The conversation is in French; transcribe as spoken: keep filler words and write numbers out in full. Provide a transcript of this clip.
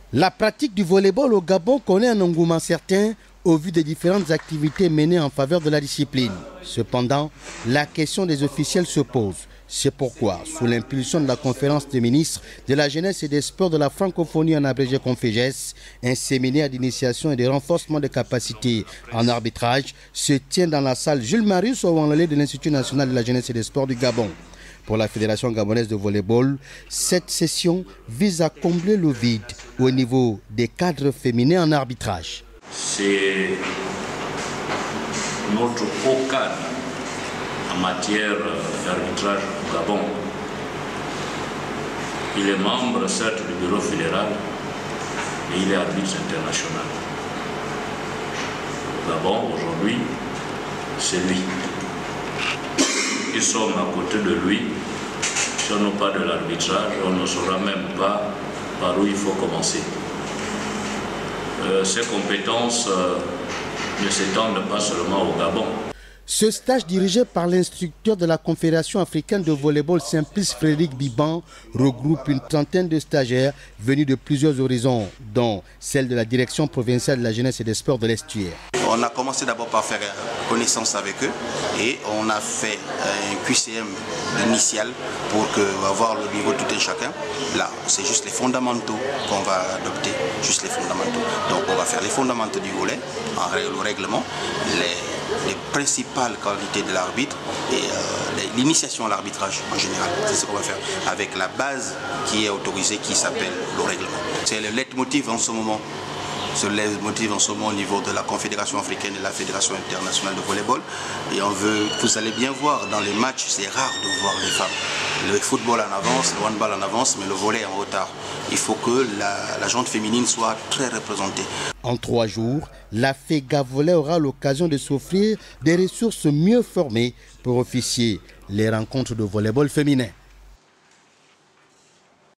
La pratique du volleyball au Gabon connaît un engouement certain au vu des différentes activités menées en faveur de la discipline. Cependant, la question des officiels se pose. C'est pourquoi, sous l'impulsion de la conférence des ministres de la jeunesse et des sports de la francophonie en abrégé Conféges, un séminaire d'initiation et de renforcement des capacités en arbitrage se tient dans la salle Jules Marius au Wanlalé de l'Institut national de la jeunesse et des sports du Gabon. Pour la Fédération gabonaise de volleyball, cette session vise à combler le vide au niveau des cadres féminins en arbitrage. C'est notre haut cadre en matière d'arbitrage au Gabon. Il est membre certes du bureau fédéral, mais il est arbitre international. Au Gabon, aujourd'hui, c'est lui. Qui sommes à côté de lui, si on n'a pas de l'arbitrage, on ne saura même pas par où il faut commencer. Euh, ces compétences euh, ne s'étendent pas seulement au Gabon. Ce stage dirigé par l'instructeur de la Confédération africaine de volleyball Simplice Frédéric Biban regroupe une trentaine de stagiaires venus de plusieurs horizons, dont celle de la direction provinciale de la jeunesse et des sports de l'Estuaire. On a commencé d'abord par faire connaissance avec eux et on a fait un Q C M initial pour que, avoir le niveau de tout un chacun. Là, c'est juste les fondamentaux qu'on va adopter, juste les fondamentaux. Donc on va faire les fondamentaux du volley, en règle, le règlement, les, les principales qualités de l'arbitre et euh, l'initiation à l'arbitrage en général. C'est ce qu'on va faire avec la base qui est autorisée, qui s'appelle le règlement. C'est le leitmotiv en ce moment. Ce leitmotiv en ce moment au niveau de la Confédération africaine et de la Fédération internationale de volleyball. Et on veut, vous allez bien voir dans les matchs, c'est rare de voir les femmes. Le football en avance, le handball en avance, mais le volley en retard. Il faut que la, la gente féminine soit très représentée. En trois jours, la FEGA Volley aura l'occasion de s'offrir des ressources mieux formées pour officier les rencontres de volleyball féminin.